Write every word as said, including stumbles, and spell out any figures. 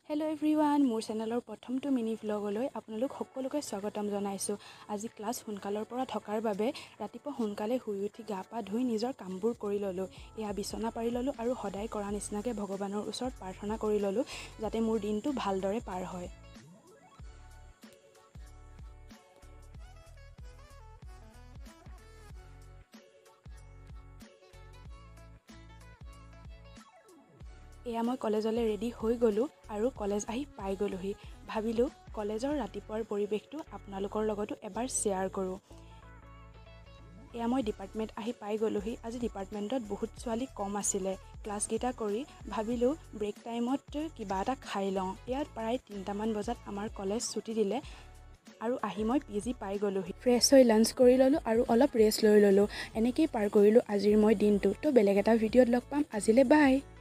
Hello' everyone, মোৰ চেনেলৰ প্ৰথমটো মিনি ভ্লগলৈ আপোনালোক সকলোকে স্বাগতম জনাইছোঁ। আজি ক্লাছ সোনকালৰ পৰা থকাৰ বাবে ৰাতিপুৱা সোনকালে শুই উঠি গা পা ধুই নিজৰ কামবোৰ কৰি ল'লোঁ। এয়া বিচনা পাৰি ল'লোঁ আৰু সদায় কৰা নিচিনাকৈ ভগৱানৰ ওচৰত প্ৰাৰ্থনা কৰি ল'লোঁ যাতে মোৰ দিনটো ভালদৰে পাৰ হয়। এয়া মই কলেজলৈ ৰেডি হৈ গ'লোঁ আৰু কলেজ আহি পাই গ'লোহি। ভাবিলোঁ কলেজৰ ৰাতিপুৱাৰ পৰিৱেশটো আপোনালোকৰ লগতো এবাৰ শ্বেয়াৰ কৰোঁ। এয়া মই ডিপাৰ্টমেণ্ট আহি পাই গ'লোহি। আজি ডিপাৰ্টমেণ্টত বহুত ছোৱালী কম আছিলে। ক্লাছকেইটা কৰি ভাবিলোঁ ব্ৰেক টাইমত কিবা এটা খাই লওঁ। ইয়াত প্ৰায় তিনিটামান বজাত আমাৰ কলেজ ছুটি দিলে আৰু আহি মই পি জি পাই গ'লোহি। ফ্ৰেছ হৈ লাঞ্চ কৰি ল'লোঁ আৰু অলপ ৰেষ্ট লৈ ল'লোঁ। এনেকেই পাৰ কৰিলোঁ আজিৰ মই দিনটো। তো বেলেগ এটা ভিডিঅ'ত লগ পাম। আজিলৈ বাই।